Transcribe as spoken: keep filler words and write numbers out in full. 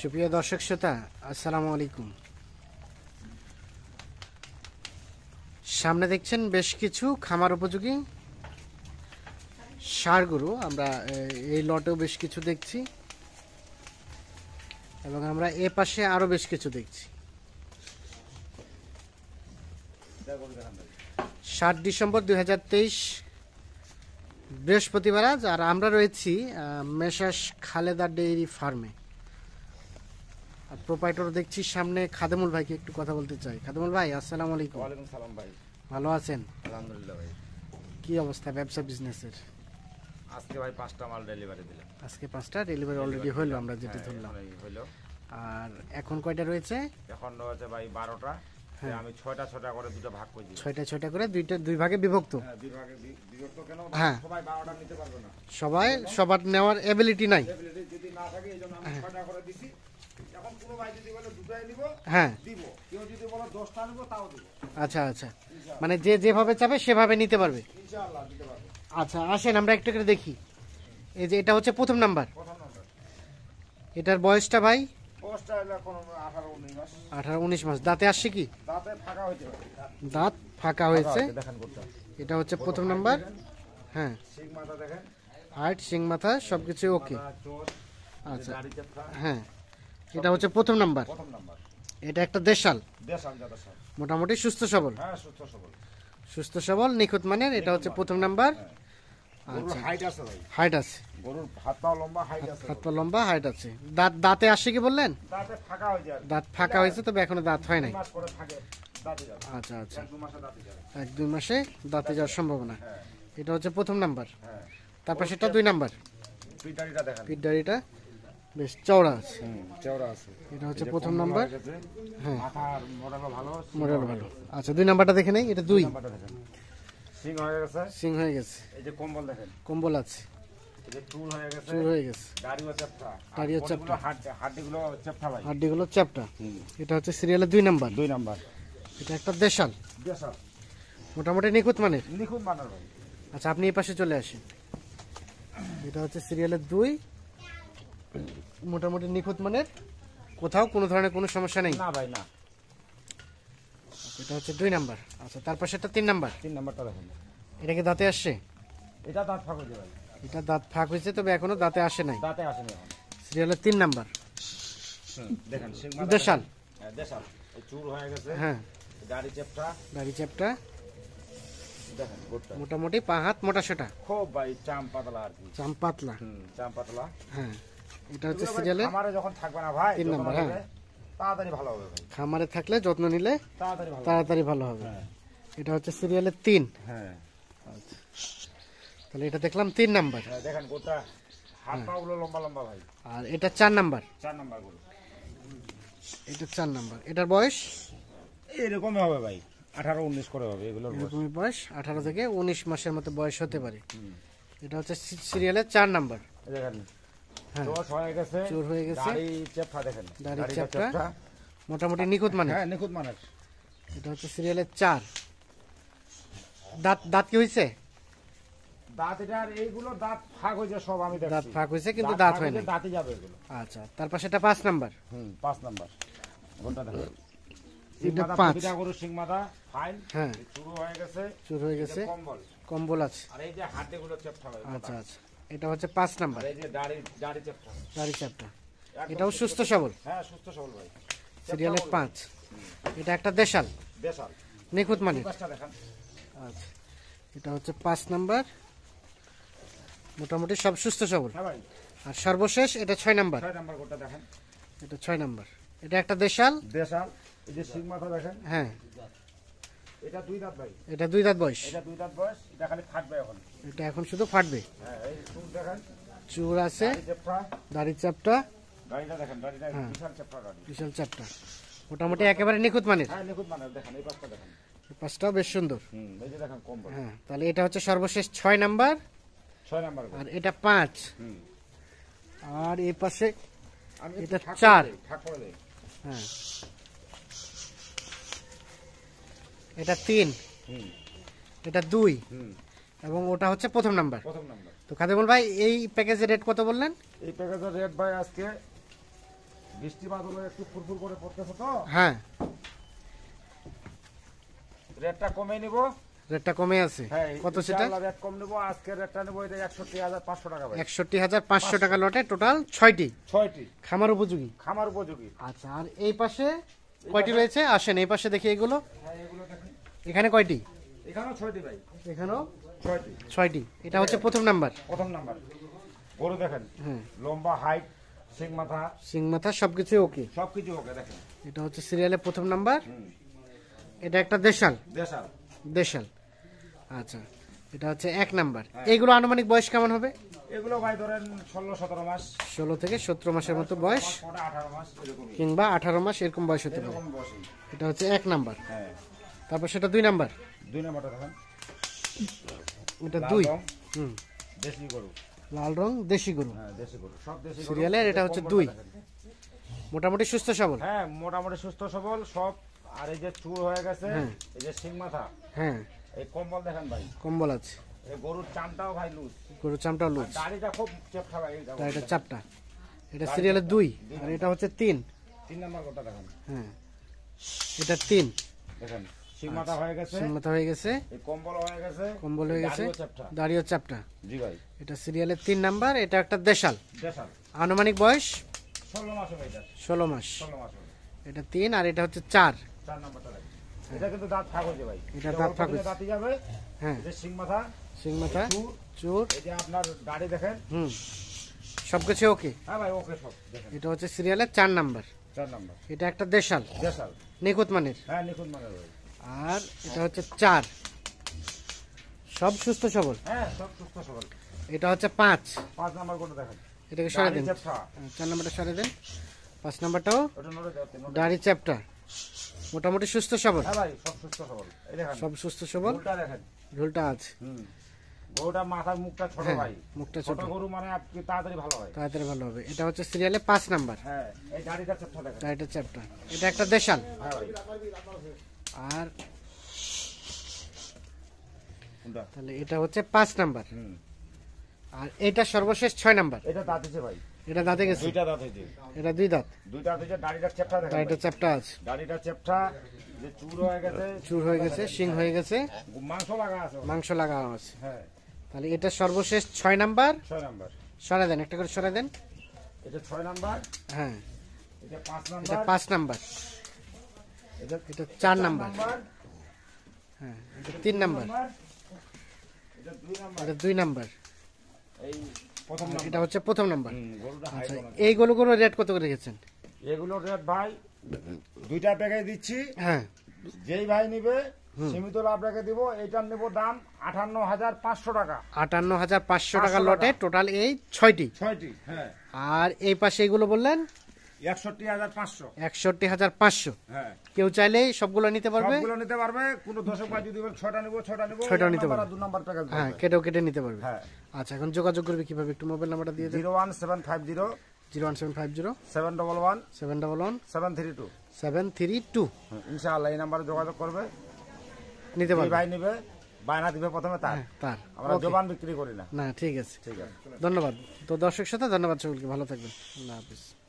সুপ্রিয় দর্শক শ্রোতা, আসসালামু আলাইকুম। সামনে দেখছেন বেশ কিছু খামার উপযোগী ষাঁড় গরু। আমরা এই লটেও বেশ কিছু দেখছি এবং আমরা এ পাশে আরো বেশ কিছু দেখছি। সাত ডিসেম্বর দুই হাজার তেইশ বৃহস্পতিবার আজ। আর আমরা রয়েছি মেসাস খালেদা ডেইরি ফার্মে। আর প্রোপাইটর দেখছি সামনে। খাদেমুল ভাইকে একটু কথা বলতে চাই। খাদেমুল ভাই, আসসালামু আলাইকুম। ওয়ালাইকুম সালাম ভাই। ভালো আছেন? আলহামদুলিল্লাহ ভাই। কি অবস্থা ব্যবসা বিজনেসের? আজকে ভাই পাঁচটা মাল ডেলিভারি দিলাম। আজকে পাঁচটা ডেলিভারি অলরেডি হলো, আমরা যেটা ধরলাম। হলো। আর এখন কয়টা রয়েছে? এখন রয়েছে ভাই বারোটা। আমি ছয়টা ছয়টা করে দুটো ভাগ করে দিই। ছয়টা ছয়টা করে দুইটা দুই ভাগে বিভক্ত। হ্যাঁ, দুই ভাগে বিভক্ত। কেন হ্যাঁ, সবাই বারোটা নিতে পারবে না। সবাই সবার নেওয়ার এবিলিটি নাই। এবিলিটি যদি না থাকে এইজন্য আমি ছয়টা করে দিছি। এখন কোনো ভাই যদি বলে দুটোই নিব, হ্যাঁ দিব। কেউ যদি বলে দশটা নিব তাও দিব। আচ্ছা আচ্ছা, মানে যে যেভাবে চাবে সেভাবে নিতে পারবে ইনশাআল্লাহ দিতে পারবে। আচ্ছা, আসেন আমরা একটা করে দেখি। এই যে এটা হচ্ছে প্রথম নাম্বার। প্রথম নাম্বার। এটার বয়সটা ভাই? বয়সটা হলো এখন আঠারো উনিশ মাস। আঠারো উনিশ মাস। দাঁতে আসছে কি? দাঁতে ফাঁকা হইতে পারে। দাঁত ফাঁকা হয়েছে। দেখেন করতে। এটা হচ্ছে প্রথম নাম্বার। হ্যাঁ, সিং মাথা দেখেন, হাইট, সিং মাথা সবকিছু ওকে। চোর, আচ্ছা, দাড়ি চাপটা। হ্যাঁ, এটা হচ্ছে প্রথম নাম্বার। প্রথম নাম্বার। এটা একটা দেশাল, দেশাল জাতের সার। মোটামুটি সুস্থ সবল। হ্যাঁ, সুস্থ সবল। সুস্থ সবল নিখুঁত মানের। এটা হচ্ছে প্রথম নাম্বার। গরুর হাইট আছে ভাই। হাইট আছে, গরুর হাত পা লম্বা, হাইট আছে। হাত পা লম্বা, হাইট আছে। দাঁত দাঁতে আসছে কি বললেন? দাঁতে ফাঁকা হয়ে যায়। দাঁত ফাঁকা হয়েছে, তবে এখনো দাঁত হয় নাই। দুই মাস করে থাকে দাঁতে যাবে। আচ্ছা আচ্ছা, এক দুই মাসে দাঁতে যাবে। এক দুই মাসে দাঁতে যাওয়ার সম্ভাবনা। হ্যাঁ, এটা হচ্ছে প্রথম নাম্বার। হ্যাঁ। তারপর সেটা দুই নাম্বার। পিটারিটা দেখেন। পিঠদাড়িটা বেশ চওড়া আছে। হুম, চওড়া আছে। এটা হচ্ছে প্রথম নাম্বার। হ্যাঁ, মাথার মডেলও ভালো, মডেল ভালো। আচ্ছা, দুই নাম্বারটা দেখে নেই। এটা দুই নাম্বারটা দেখেন। সিং হয়ে গেছে। সিং হয়ে গেছে, এই যে কম্বল দেখেন। কম্বল আছে, এই যে চুল হয়ে গেছে। চুর হয়ে গেছে, দাড়িও চ্যাপটা। দাড়িও চ্যাপ্টা। হাড্ডিগুলো চ্যাপটা ভাই। হাড্ডিগুলো চ্যাপ্টা। হুম, এটা হচ্ছে সিরিয়ালের দুই নাম্বার। দুই নাম্বার। এটা একটা দেশাল, দেশাল, মোটামুটি নিখুঁত মানের। নিখুঁত মানের ভাই। আচ্ছা, আপনি এই পাশে চলে আসেন। এটা হচ্ছে সিরিয়ালের দুই, মোটামুটি নিখুঁত মানের, কোথাও কোনো ধরনের কোনো সমস্যা নেই। না ভাই, না। এটা হচ্ছে দুই নাম্বার। আচ্ছা, তার পাশে একটা তিন নাম্বার। তিন নাম্বারটা দেখেন। এটা কি দাঁতে আসছে? এটা দাঁত ফাঁক হয়েছে ভাই। এটা দাঁত ফাঁক হয়েছে, তবে এখনো দাঁতে আসে নাই। দাঁতে আসেনি এখন। সিরিয়ালের তিন নাম্বার। হুম, দেখেন সিং মাথা দেশাল। দেখেন। হ্যাঁ, দেশাল। এই চুর হয়ে গেছে। হ্যাঁ, দাড়ি চ্যাপটা দাড়ি চ্যাপটা, দেখেন। গোটটা মোটামুটি পা হাত মোটা সোটা, খুব ভাই চাম পাতলা আর কি। চাম পাতলা। হুম, চাম পাতলা। হ্যাঁ, এটা হচ্ছে এগুলো ভাই সিরিয়ালে খামারে যখন থাকবে না ভাই, তিন যখন নাম্বার, হবে, হ্যাঁ। তাড়াতাড়ি ভালো হবে ভাই। খামারে থাকলে যত্ন নিলে তাড়াতাড়ি ভালো হবে। তাড়াতাড়ি ভালো হবে। হ্যাঁ, এটা হচ্ছে সিরিয়ালের তিন। হ্যাঁ। তাহলে এটা দেখলাম তিন নাম্বার। হ্যাঁ, দেখেন গোটা হাত পা গুলো লম্বা লম্বা ভাই। আর এটা চার নাম্বার। চার নাম্বার গরু। এটা চার নাম্বার। এটার বয়স এরকমই হবে ভাই, আঠারো উনিশ করে হবে এগুলোর বয়স। এরকমই বয়স, আঠারো থেকে উনিশ মাসের মতো বয়স হতে পারে। এটা হচ্ছে সি- সিরিয়ালের চার নাম্বার। এই দেখেন হ্যাঁ, চোর হয়ে গেছে। চোর হয়ে গেছে। দাড়ি চ্যাপটা দেখেন। দাড়ি দাড়িটা চ্যাপ্টা, চ্যাপ্টা। মোটামুটি নিখুঁত মানে। হ্যাঁ, নিখুঁত মানের। এটা হচ্ছে সিরিয়ালের চার। দাঁত দাঁত কি হয়েছে? দাঁত এটার এইগুলো দাঁত ফাঁক হয়েছে সব, আমি দেখছি। দাঁত ফাঁক হয়েছে, কিন্তু দাঁত ফাঁক হয় হয়েছে, না। দাঁতই যাবে এগুলো। আচ্ছা, তার পাশে এটা পাঁচ নাম্বার। হুম, পাঁচ নাম্বার। ঘন্টা দেখেন। এটা সিং মাথা, পাঁচ। প্রতিটা গরুর সিং মাথা ফাইন। হ্যাঁ, শুরু হয়ে গেছে। চুর হয়ে এই যে গেছে, কম্বল। কম্বল আছে। আর এই যে হাড্ডিগুলো চ্যাপটা হয়। আচ্ছা আচ্ছা, এটা হচ্ছে পাঁচ নাম্বার। আর এই যে দাড়ি দাড়ি চ্যাপটা। দাড়ি চাপটা, একদম এটাও সুস্থ সবল। হ্যাঁ, সুস্থ সবল ভাই। সিরিয়ালের পাঁচ। এটা একটা দেশাল, দেশাল। নিখুঁত মানের। পাঁচটা দেখেন। আচ্ছা, এটা হচ্ছে পাঁচ নাম্বার, মোটামুটি সব সুস্থ সবল। হ্যাঁ ভাই। আর সর্বশেষ এটা ছয় নাম্বার। ছয় নাম্বার গোটা দেখেন। এটা ছয় নাম্বার। এটা একটা দেশাল। দেশাল। এই যে সিং মাথা দেখেন। হ্যাঁ, এটা দুই দাঁত ভাই। এটা দুই দাঁত বয়স। এটা দুই দাঁত বয়স। এটা খালি ফাটবে এখন। এটা এখন শুধু ফাটবে। হ্যাঁ, এই চুল দেখেন। চুর আছে, দাড়ি চ্যাপটা। দাড়ি চাপটা, গাড়িটা দেখেন, গাড়িটা হ্যাঁ। বিশাল চ্যাপটা গাড়ি। বিশাল চাপটা, মোটামুটি একেবারে নিখুঁত মানের। হ্যাঁ, নিখুঁত মানের। দেখেন এই পাশটা দেখেন। এই পাঁচটাও বেশ সুন্দর। হুম, এই যে দেখেন কম্বল। হ্যাঁ, তাহলে এটা হচ্ছে সর্বশেষ ছয় নাম্বার। ছয় নাম্বার গরু। আর এটা পাঁচ। হুম, আর এই পাশে আমি এটা একটু ফাঁক চার। করে দেই, ফাঁক করে দেই। হ্যাঁ, এটা তিন, হুম, এটা দুই, হুম, এবং ওটা হচ্ছে প্রথম নাম্বার। প্রথম নাম্বার। তো খাদেমুল ভাই, এই প্যাকেজের রেট কত বললেন? এই প্যাকেজের রেট ভাই আজকে বৃষ্টি বাদল একটু ফুরফুর করে পড়তেছে তো, হ্যাঁ রেটটা কমে নিব। রেটটা কমে আছে, হ্যাঁ কত সেটা? ইনশাআল্লাহ রেট কম নিব, আজকে রেটটা নিব এটা একষট্টি হাজার পাঁচশো টাকা ভাই। একষট্টি হাজার পাঁচশো টাকা লটে টোটাল ছয়টি ছয়টি খামার উপযোগী। খামার উপযোগী। আচ্ছা, আর এই পাশে কয়টি রয়েছে? আসেন এই পাশে দেখি এগুলো। হ্যাঁ এগুলো দেখেন, এখানে কয়টি? এখানেও ছয়টি ভাই, এখানেও ছয়টি ছয়টি। এটা হচ্ছে প্রথম নাম্বার। প্রথম নাম্বার। গরু দেখেন, হ্যাঁ লম্বা, হাইট, সিং মাথা, সিং মাথা সবকিছু ওকে। সবকিছু ওকে। দেখেন এটা হচ্ছে সিরিয়ালের প্রথম নাম্বার। হুম, এটা একটা দেশাল, দেশাল। দেশাল। আচ্ছা, এটা হচ্ছে এক নাম্বার। এইগুলো আনুমানিক বয়স কেমন হবে? এগুলো ভাই ধরেন ষোলো সতেরো মাস, ষোলো থেকে সতেরো মাসের মতো বয়স, কোনটা আঠারো মাস এরকমই, কিংবা আঠারো মাস এরকম বয়স হতে পারে। এরকম বসে। এটা হচ্ছে এক নাম্বার। হ্যাঁ তারপর সেটা দুই নাম্বার। দুই নম্বরটা দেখেন, এটা লাল দুই। রং, হুম, দেশি গরু। লাল রং দেশি গরু। হ্যাঁ দেশি গরু, সব দেশি গরু। সিরিয়ালের এটা হচ্ছে কম্বলটা দুই। দেখেন। মোটামুটি সুস্থ সবল। হ্যাঁ মোটামুটি সুস্থ সবল সব। আর এই যে চুর হয়ে গেছে, হ্যাঁ। এই যে সিং মাথা, হ্যাঁ, এই কম্বল দেখেন ভাই, কম্বল আছে। এই গরুর চামটাও ভাই লুজ, গরু চামটা লুজ, দাড়িটা খুব চেপটা ভাই। এই দেখো, এটা চাপটা। এটা সিরিয়ালের দুই, আর এটা হচ্ছে তিন। তিন নম্বর কথা দেখেন, হ্যাঁ, এটা তিন। দেখেন সিং মাথা হয়ে গেছে, সিং মাথা হয়ে গেছে, এই কম্বল হয়ে গেছে, কম্বল হয়ে গেছে, দাড়িও চেপটা। দাড়িও চাপটা। জি ভাই, এটা সিরিয়ালের তিন নাম্বার। এটা একটা দেশাল, দেশাল। আনুমানিক বয়স ষোলো মাস হবে এটা, ষোলো মাস। ষোলো মাস হবে। এটা তিন, আর এটা হচ্ছে চার। চার নম্বরটা দেখেন, এটা কিন্তু দাঁত ফাঁক হয়েছে ভাই, এটা দাঁত ফাঁক হয়েছে। দাঁতি যাবে। হ্যাঁ, এই যে সিং মাথা, সিং মাথা, চুর, চুর, এই যে আপনার দাড়ি দেখেন। হুম, সবকিছু ওকে। হ্যাঁ ভাই ওকে সব দেখেন। এটা হচ্ছে সিরিয়ালের চার নাম্বার। চার নম্বর এটা একটা দেশাল, দেশাল। নিখুঁত মানের। হ্যাঁ নিখুঁত মানের ভাই। আর এটা হচ্ছে চার, সব সুস্থ সবল। হ্যাঁ সব সুস্থ সবল। এটা হচ্ছে পাঁচ। পাঁচ নাম্বার কোনটা দেখেন, এটাকে সরে দাড়ি দেন। চেপটা। হ্যাঁ, চার নাম্বারটা সরে দেন। পাঁচ নাম্বারটাও ওটা নড়ে যাচ্ছে, নড়ে। দাড়ি চ্যাপটা, মোটামুটি সুস্থ সবল। হ্যাঁ ভাই সব সুস্থ সবল। এই দেখেন সব সুস্থ সবল। গরুটা দেখেন, ঝোলটা আছে। হুম, গরুটা মাথার মুখটা ছোট হ্যাঁ, ভাই, মুখটা ছোট ছোট, গরু মানে আপনি তাড়াতাড়ি ভালো হয়। তাড়াতাড়ি ভালো হবে। এটা হচ্ছে সিরিয়ালে পাঁচ নাম্বার। হ্যাঁ এই দাড়িটা চেপটা দেখেন। দাড়িটা চ্যাপটা। এটা একটা দেশাল। হ্যাঁ ভাই আর কোনটা? তাহলে এটা হচ্ছে পাঁচ নাম্বার। হুম, আর এটা সর্বশেষ ছয় নাম্বার। এটা দাঁত হয়েছে ভাই, এটা দাঁতে গেছে, দুইটা দাঁত হয়েছে, এটা দুই দাঁত। দুইটা দাঁত হয়েছে। দাড়িটা চেপটা দেখেন দাড়িটা ভাই। চ্যাপটা আছে, দাড়িটা চেপটা, যে চুর হয়ে গেছে, চুর হয়ে গেছে, শিং হয়ে গেছে, মাংস লাগা আছে। মাংস লাগানো আছে। হ্যাঁ তাহলে এটা সর্বশেষ ছয় নাম্বার। ছয় নাম্বার, সরে দেন, একটা করে সরে দেন। এটা ছয় নাম্বার, হ্যাঁ, এটা পাঁচ এটা নাম্বার, পাঁচ নাম্বার। এটা এটা চার নাম্বার। নাম্বার, হ্যাঁ, এটা তিন নাম্বার। এটা দুই নাম্বার, এটা দুই নাম্বার। এই প্রথম এটা নাম্বার। হচ্ছে প্রথম নাম্বার। হুম, গরুটা হাই আচ্ছা, বলা যায়। এই গরুগুলো রেট কত করে রেখেছেন? এগুলো রেট ভাই দুইটা প্যাকেজ দিচ্ছি, হ্যাঁ, যেই ভাই নিবে সীমিত লাভ রেখে দিব। এইটার নেব দাম আটান্ন হাজার পাঁচশো টাকা। আটান্ন হাজার পাঁচশো টাকা পাঁচশো লটে টাকা। টোটাল এই ছয়টি। ছয়টি, হ্যাঁ আর এই পাশে এগুলো বললেন একষট্টি হাজার পাঁচশো। একষট্টি হাজার পাঁচশো। হ্যাঁ কেউ চাইলেই সবগুলো নিতে পারবে। সবগুলো নিতে পারবে। কোনো দর্শক ভাই যদি বলে ছয়টা নিব, ছয়টা নিব, ছয়টাও এক নিতে নাম্বার পারবে। আর দু নাম্বার প্যাকেজ। হ্যাঁ, কেটেও কেটে নিতে পারবে। হ্যাঁ আচ্ছা, এখন যোগাযোগ করবে কিভাবে? একটু মোবাইল নাম্বারটা দিয়ে দেন। Zero one seven five zero zero one seven five zero seven double one seven double one seven three two. Seven three two. ইনশাআল্লাহ এই নাম্বারে যোগাযোগ করবে। নিতে যে পারবে। ভাই নিবে বায়না দিবে প্রথমে তার। হ্যাঁ, তার। আমরা Okay. জবান বিক্রি করি না। না, ঠিক আছে, ঠিক আছে। ধন্যবাদ। তো দর্শক সাথে ধন্যবাদ সকলকে, ভালো থাকবেন। আল্লাহ হাফিজ।